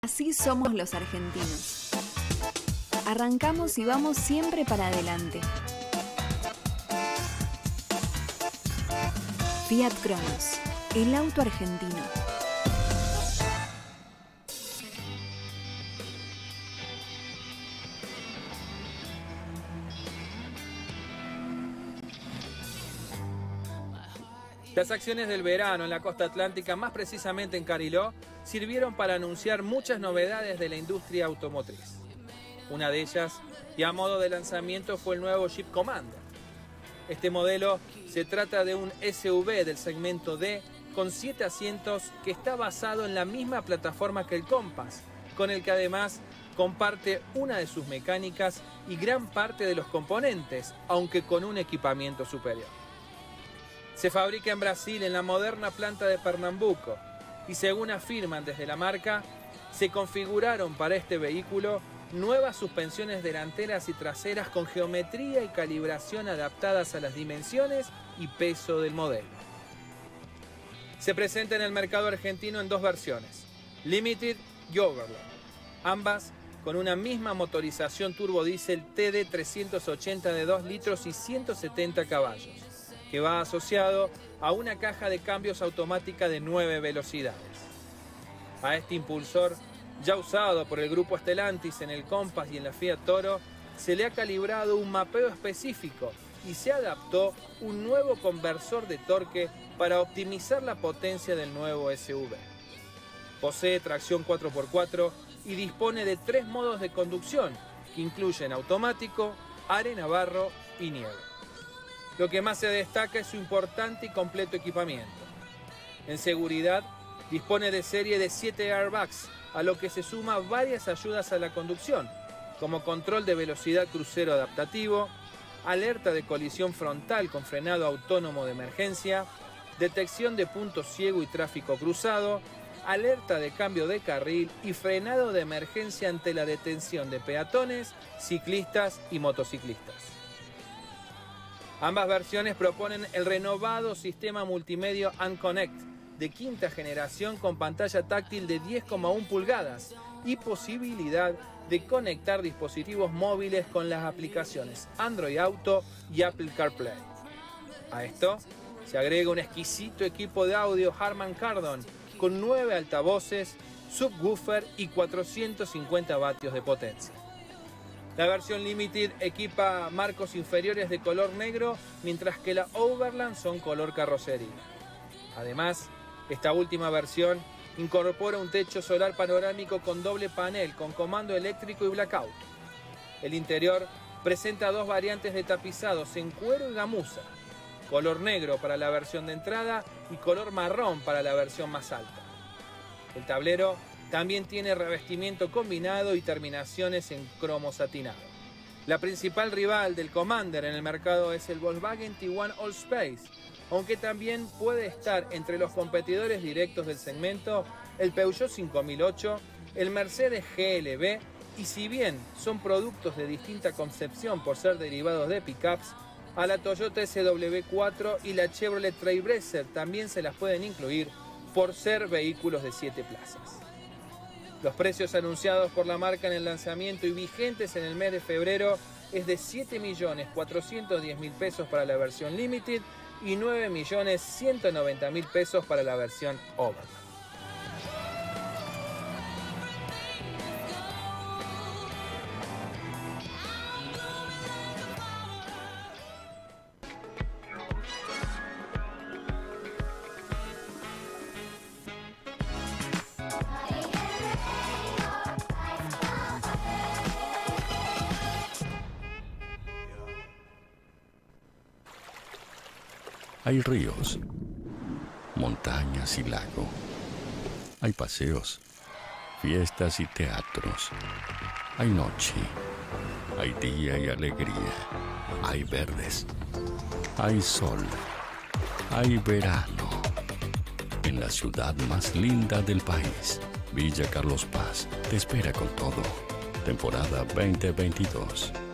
Así somos los argentinos. Arrancamos y vamos siempre para adelante. Fiat Cronos, el auto argentino. Las acciones del verano en la costa atlántica, más precisamente en Cariló, sirvieron para anunciar muchas novedades de la industria automotriz. Una de ellas, y a modo de lanzamiento, fue el nuevo Jeep Commander. Este modelo se trata de un SUV del segmento D con 7 asientos que está basado en la misma plataforma que el Compass, con el que además comparte una de sus mecánicas y gran parte de los componentes, aunque con un equipamiento superior. Se fabrica en Brasil en la moderna planta de Pernambuco y según afirman desde la marca, se configuraron para este vehículo nuevas suspensiones delanteras y traseras con geometría y calibración adaptadas a las dimensiones y peso del modelo. Se presenta en el mercado argentino en dos versiones, Limited y Overland, ambas con una misma motorización turbodiesel TD380 de 2 litros y 170 caballos. Que va asociado a una caja de cambios automática de 9 velocidades. A este impulsor, ya usado por el grupo Stellantis en el Compass y en la Fiat Toro, se le ha calibrado un mapeo específico y se adaptó un nuevo conversor de torque para optimizar la potencia del nuevo SUV. Posee tracción 4x4 y dispone de 3 modos de conducción, que incluyen automático, arena-barro y nieve. Lo que más se destaca es su importante y completo equipamiento. En seguridad, dispone de serie de 7 airbags, a lo que se suma varias ayudas a la conducción, como control de velocidad crucero adaptativo, alerta de colisión frontal con frenado autónomo de emergencia, detección de punto ciego y tráfico cruzado, alerta de cambio de carril y frenado de emergencia ante la detención de peatones, ciclistas y motociclistas. Ambas versiones proponen el renovado sistema multimedia Unconnect de quinta generación con pantalla táctil de 10,1 pulgadas y posibilidad de conectar dispositivos móviles con las aplicaciones Android Auto y Apple CarPlay. A esto se agrega un exquisito equipo de audio Harman Kardon con 9 altavoces, subwoofer y 450 vatios de potencia. La versión Limited equipa marcos inferiores de color negro, mientras que la Overland son color carrocería. Además, esta última versión incorpora un techo solar panorámico con doble panel, con comando eléctrico y blackout. El interior presenta 2 variantes de tapizados en cuero y gamuza, color negro para la versión de entrada y color marrón para la versión más alta. El tablero también tiene revestimiento combinado y terminaciones en cromo satinado. La principal rival del Commander en el mercado es el Volkswagen Tiguan Allspace, aunque también puede estar entre los competidores directos del segmento el Peugeot 5008, el Mercedes GLB, y si bien son productos de distinta concepción por ser derivados de pickups, a la Toyota SW4 y la Chevrolet Trailblazer también se las pueden incluir por ser vehículos de 7 plazas. Los precios anunciados por la marca en el lanzamiento y vigentes en el mes de febrero es de 7.410.000 pesos para la versión Limited y 9.190.000 pesos para la versión Overland. Hay ríos, montañas y lago. Hay paseos, fiestas y teatros. Hay noche, hay día y alegría. Hay verdes, hay sol, hay verano. En la ciudad más linda del país, Villa Carlos Paz, te espera con todo. Temporada 2022.